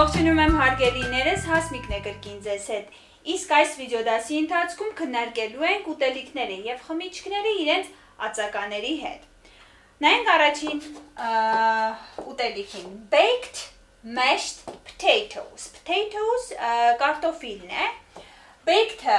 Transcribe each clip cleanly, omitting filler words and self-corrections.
Ողջունում եմ հարգելիներս, Հասմիկն է կրկին ձեզ հետ, իսկ այս վիդեոդասի ընթացքում քննարկելու ենք ուտելիքները և խմիչքները իրենց ածականների հետ։ Նայենք առաջին ուտելիքին, baked mashed potatoes, potatoes կարտոֆիլն է, baked-ը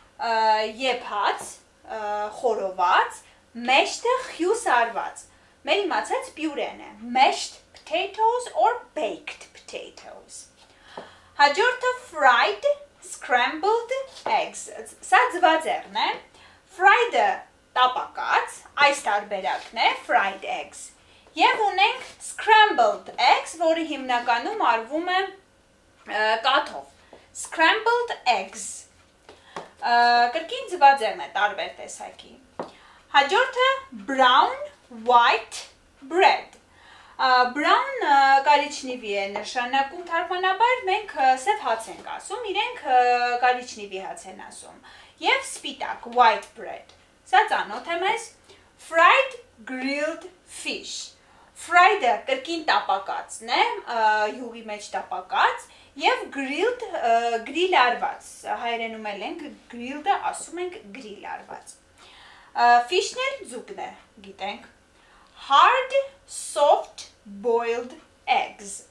եփած, խորոված, mashed-ը խյուսարված, մեր իմացած պյուրեն է, mashed potatoes or baked potatoes. Հաջորդը fried scrambled eggs, սա ձվածեղն է, fried-ը տապակած, այս տարբերակն է, fried eggs, և ունենք scrambled eggs, որը հիմնականում արվում է կաթով, scrambled eggs, կրկին ձվածեղն է տարբեր տեսակի, հաջորդը brown white bread, brown կարիճնիվի է նշանակում թարգմանաբար, մենք սև հաց ենք ասում, իրենք կարիճնիվի հաց են ասում, և սպիտակ, white bread, սա ծանոթ է մեզ, fried grilled fish, fried-ը կրկին տապակածն է, յուղի մեջ տապակած, և grilled գրիլ արված, հայերենում էլ ենք grilled-ը ասում ենք գրիլ արված, fish-ն էլ ձուկն է, գիտենք, hard soft boiled eggs,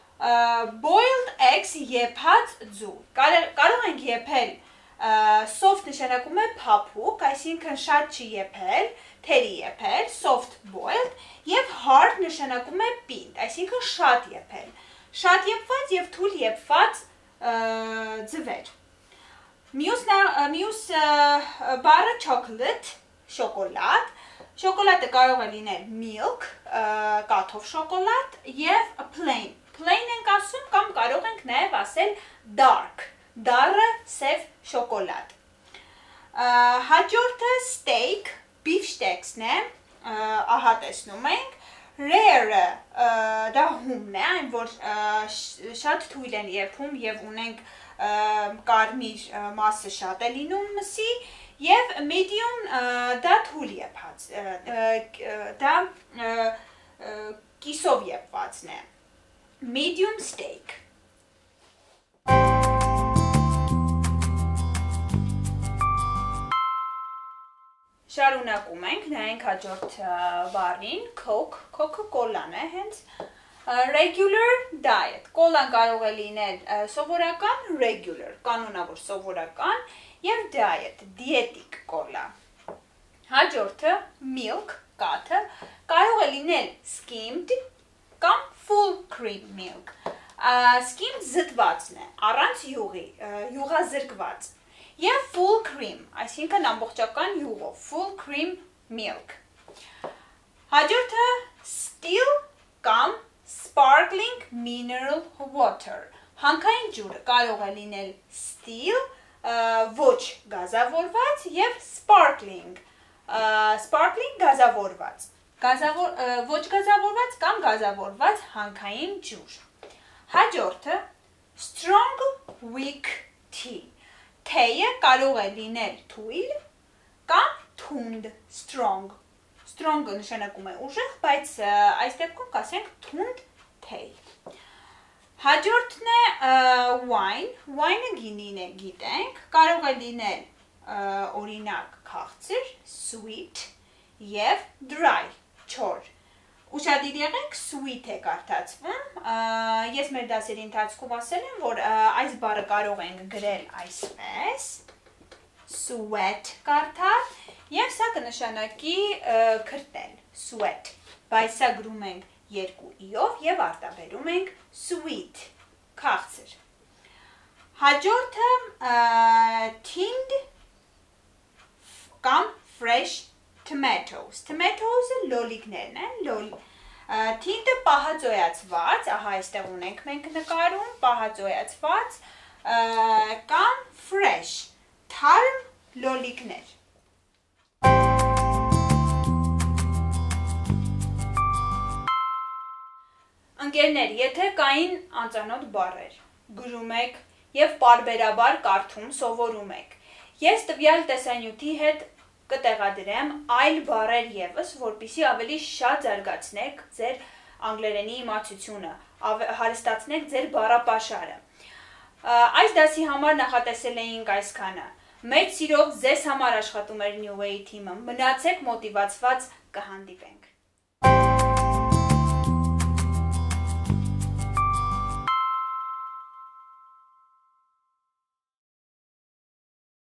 boiled eggs եփած ձուկ, կարող ենք եփել, soft նշանակում է փափուկ, այսինքն շատ չեփել, թերի եփել, soft boiled, և hard նշանակում է պինդ, այսինքն շատ եփել, շատ եփված և թույլ եփված ձվեր, մյուս բառը chocolate, շոկոլադ, շոկոլադը կարող է լինել milk, կաթով շոկոլադ և plain, plain ենք ասում կամ կարող ենք նաև ասել dark, դառը սև շոկոլադ, հաջորդը steak, beefsteaks-ն է, ահա տեսնում ենք, rare-ը դա հումն է, այն որ շատ թույլ են եփում և ունենք կարմիր մասը շատ է լինում մսի, և medium դա թույլ եփած, դա կիսով եփվածն է, medium steak. Շարունակում ենք, նայենք հաջորդ բառին, Coke, Coca-Cola-ն է հենց, regular diet, կոլան կարող է լինել սովորական, regular, կանոնավոր սովորական, և diet, դիետիկ կոլա, հաջորդը milk, կաթը, կարող է լինել skimmed կամ full cream milk, skimmed զտվածն է, առանց յուղի, յուղազրկված, և full cream, այսինքն ամբողջական յուղով, full cream milk, հաջորդը still կամ sparkling mineral water, հանքային ջուրը կարող է լինել still, ոչ գազավորված և sparkling, sparkling գազավորված, ոչ գազավորված կամ գազավորված հանքային ջուր, հաջորդը strong weak tea, թեյը կարող է լինել թույլ կամ թունդ, strong, strong-ը նշանակում է ուժեղ, բայց այս դեպքում կասենք թունդ թեյ, հաջորդն է wine, wine-ը գինին է գիտենք, կարող է լինել օրինակ քաղցր, sweet և dry, չոր, ուշադիր եղեք sweet է կարդացվում, ես մեր դասերի ընթացքում ասել եմ, որ այս բառը կարող ենք գրել այսպես, sweat կարդալ, և սա կնշանակի քրտել, sweat, բայց սա գրում ենք երկու իով և արտաբերում ենք sweet, քաղցր, հաջորդը tinned կամ fresh tomatoes, tomatoes-ը լոլիկներն են, tinned-ը պահածոյացված, ահա այստեղ ունենք մենք նկարում, պահածոյացված կամ fresh, թարմ լոլիկներ, Ընկերներ, եթե կային անծանոթ բառեր, գրում եք և պարբերաբար կարդում սովորում եք, ես տվյալ տեսանյութի հետ կտեղադրեմ այլ բառեր ևս, որպեսզի ավելի շատ զարգացնեք ձեր անգլերենի իմացությունը, հարստացնեք ձեր բառապաշարը։ Այս դասի համար նախատեսել էինք այսքանը։ Մեծ սիրով ձեզ համար աշխատում էր New Way թիմը։ Մնացեք մոտիվացված, կհանդիպենք։